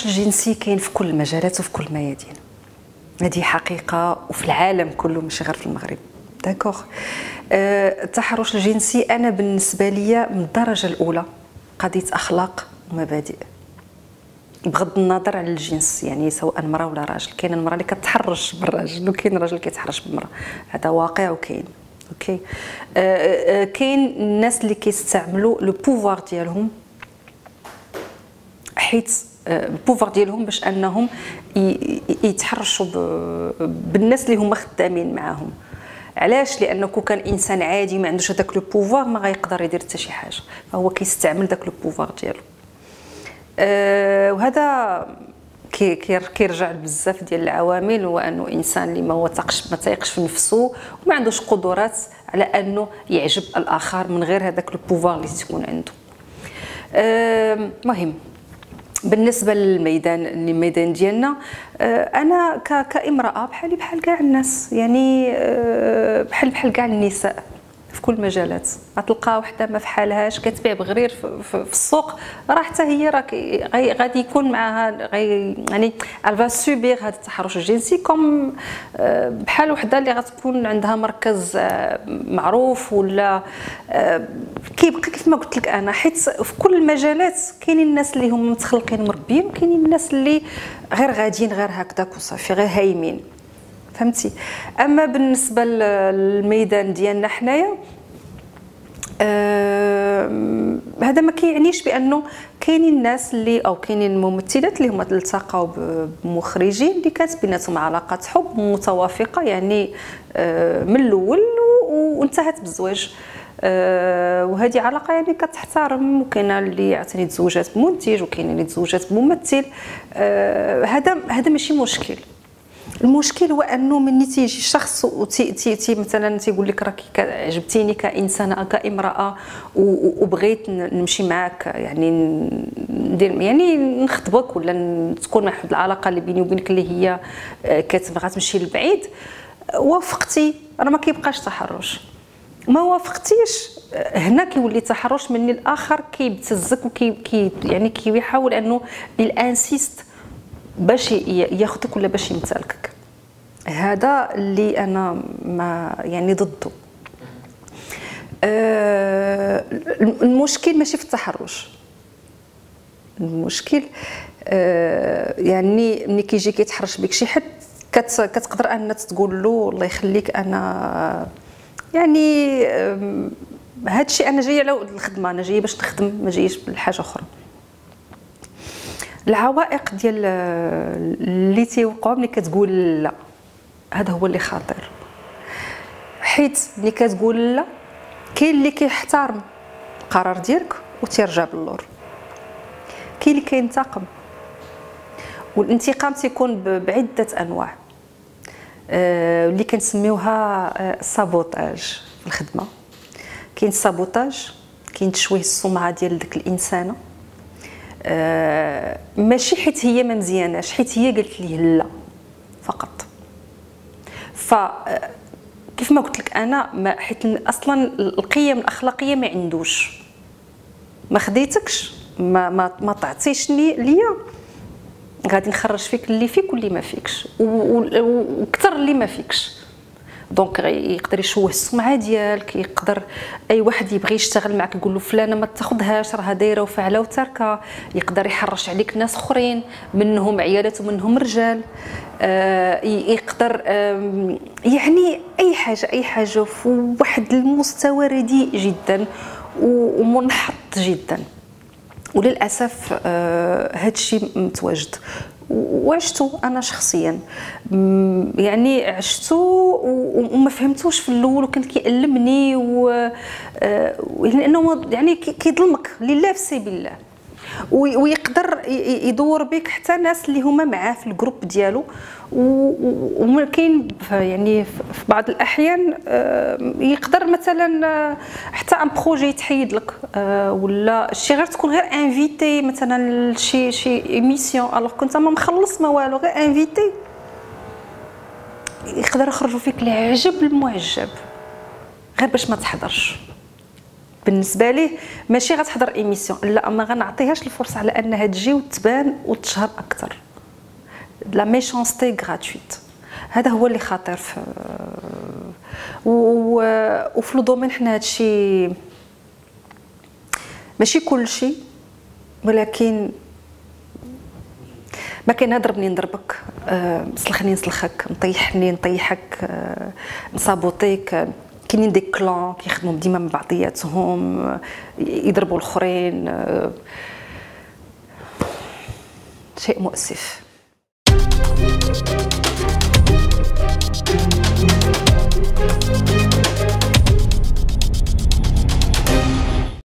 الجنسي كاين في كل المجالات وفي كل الميادين، هذه حقيقه وفي العالم كله ماشي غير في المغرب. داكوغ. التحرش الجنسي انا بالنسبه لي من الدرجه الاولى قضيه اخلاق ومبادئ، بغض النظر على الجنس، يعني سواء امراه ولا راجل. كاين المراه اللي كتحرش بالراجل وكاين الراجل اللي كيتحرش بالمراه، هذا واقع وكاين. اوكي. كاين الناس اللي كيستعملوا لو بوفوار ديالهم، حيت البوفوار ديالهم باش انهم يتحرشوا بالناس اللي هما خدامين معاهم. علاش؟ لانه كون كان انسان عادي ما عندوش هذاك لو بوفوار ما غيقدر يدير حتى شي حاجه، فهو كيستعمل داك لو بوفوار ديالو. وهذا كيرجع لبزاف ديال العوامل، هو انه انسان اللي ما تايقش في نفسه وما عندوش قدرات على انه يعجب الاخر من غير هذاك البوفوار اللي تكون عنده. مهم بالنسبه للميدان ديالنا، انا كامراه بحالي بحال كاع الناس، يعني بحال كاع النساء في كل المجالات. غتلقى وحده ما فحالهاش كتبيع بغرير في السوق، راه حتى هي راه غادي يكون معها يعني الفا سوبير هذا التحرش الجنسي، كوم بحال وحده اللي غتكون عندها مركز معروف ولا كيبقى كيف ما قلت لك انا. حيت في كل المجالات كاينين الناس اللي هم متخلقين مربيين، وكاينين الناس اللي غير غاديين غير هكذاك وصافي غير هايمين، فهمتي. اما بالنسبه للميدان ديالنا حنايا، هذا ما كيعنيش بانه كاينين الناس اللي او كاينين الممثلات اللي هما التقاو بمخرجين اللي كانت بيناتهم علاقات حب متوافقه، يعني من الاول وانتهت بالزواج. وهذه علاقه يعني كتحترم، وكاينه اللي عاوتاني تزوجات بمنتج وكاينه اللي تزوجات بممثل. هذا ماشي مشكل. المشكل هو انه ملي تيجي شخص مثلا تيقول لك راكي عجبتيني كانسانه كامراه وبغيت نمشي معك، يعني ندير يعني نخطبك ولا تكون واحد العلاقه اللي بيني وبينك اللي هي كتبغى تمشي لبعيد، وافقتي راه ما كيبقاش تحرش. ما وافقتيش هنا كيولي تحرش، من الاخر كيبتزك يعني كيحاول انه الانسيست باش ياخذك ولا باش يمتلكك. هذا اللي انا ما يعني ضده. المشكل ماشي في التحرش، المشكل يعني ملي كيجي كيتحرش بك شي حد كتقدر ان تقول له الله يخليك انا يعني هادشي انا جايه على الخدمه، انا جايه باش نخدم ما جايش لحاجه اخرى. العوائق ديال اللي تيوقعوا ملي كتقول لا، هذا هو اللي خطير. حيت ملي كتقول لا كاين اللي كيحترم القرار ديالك وتيرجع باللور، كاين اللي كينتقم، والانتقام تيكون بعده انواع اللي كنسميوها سابوتاج في الخدمه. كاين سابوتاج، كاين تشويه السمعه ديال ديك الانسانه، ماشي حيت هي ما مزياناش، حيت هي قالت ليه لا فقط. كيف ما قلت لك انا حيت اصلا القيم الاخلاقيه ما عندوش، ما خديتكش ما تعطيشني ليا، غادي نخرج فيك اللي فيك واللي ما فيكش وكثر اللي ما فيكش. دونك يقدر يشوه السمعه ديالك، يقدر اي واحد يبغي يشتغل معك يقول له فلانه ما تاخذهاش راها دايره وفاعله وتركه، يقدر يحرش عليك ناس اخرين منهم عيالات ومنهم رجال، يقدر يعني اي حاجه في واحد المستوى رديء جدا ومنحط جدا. وللاسف هادشي متواجد وعشتو انا شخصيا، يعني عشتو وما فهمتوش في الاول، وكنت كيألمني لانه يعني كيظلمك لله في سبيل الله، ويقدر يدور بك حتى ناس اللي هما معاه في الجروب ديالو. وكاين يعني في بعض الاحيان يقدر مثلا حتى ان بروجي يتحيد لك، ولا شي غير تكون غير انفيتي مثلا شي ايميسيون الوغ كنت ما مخلص ما والو، غير انفيتي يقدر يخرجوا فيك العجب المعجب غير باش ما تحضرش، بالنسبه ليه ماشي غتحضر ايميسيون، لا ما غنعطيهاش الفرصه على انها تجي وتبان وتشهر اكثر. لا ميشانستي غراتويت، هذا هو اللي خطير في وفي لو دومين. حنا هادشي ماشي كلشي، ولكن ما كاين نضربني نضربك، سلخني نسلخك، نطيحني نطيحك، نصابوطيك. كاينين دي كلان كيخدموا ديما مع بعضياتهم، يضربوا الاخرين، شيء مؤسف.